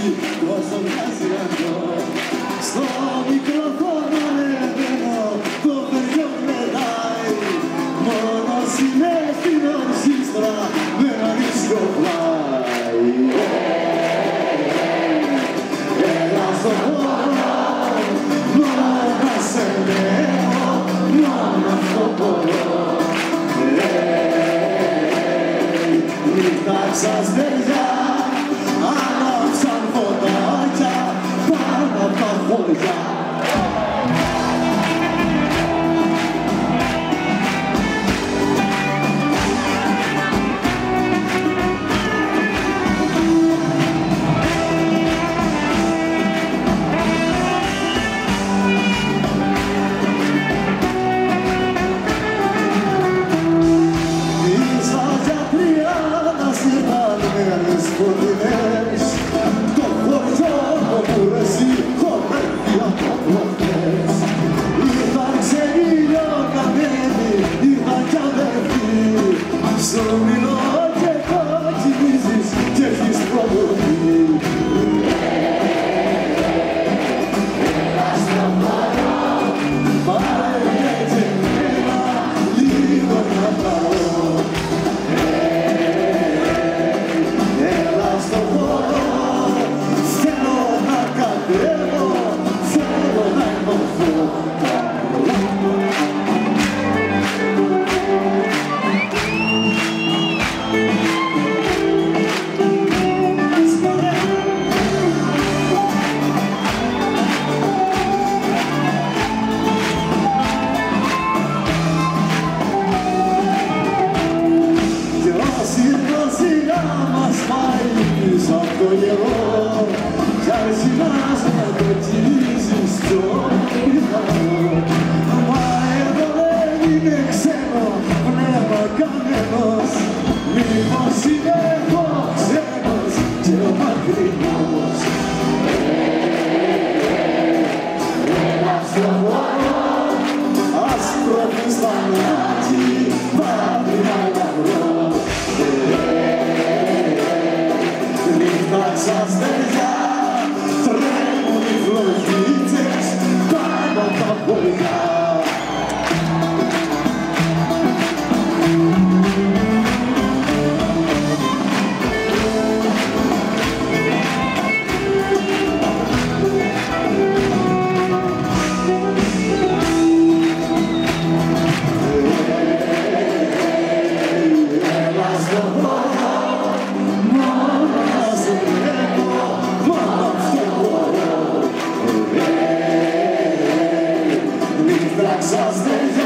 μοιάζει, τόσο μοιάζει αυτό. Στο μικρόφωνο ανεβαίνω, το παιδιό μετάει. Μόνο συνέχεια σύστρα με ένα ρίσκο πλάι. Έλα στο χώρο, μόνο να σε νέω, μόνο αυτό μπορώ. Νύχτα ξαστεριά, άναψαν φωτάκια πάνω απ' τα χωριά. Σκοτεινές, το χωριό το κουρεσί, χορεύει από προχτές. Ήρθαν ξένοι λιωκαμένοι, ήρθαν κι αδερφοί. Στο μήλο και κοκκινίζεις κι έχεις προδοθεί. Έλα στο χώρο, πάρε και εμένα λίγο να πάω. Στο χώρο, θέλω να κατέβω, θέλω να ενωθώ. Και σιγά σιγά μας πάει πίσω απ' το γερό κι αρχινάς να το κυλίζεις πιο πιθανό. Μα εδώ δεν είναι ξένο πνεύμα κανένας, μήπως είναι εγώ ξένος και ο μακρινός. Έλα στο χώρο, άσπρο φουστανάκι, πάτρινα να βρω. Νύχτα ξαστεριά, τρέμουν οι φλογίτσες πάνω απ' τα χωριά. Έλα στο χώρο, μόνο να σε βλέπω, μόνο αυτό μπορώ. Νύχτα ξαστεριά.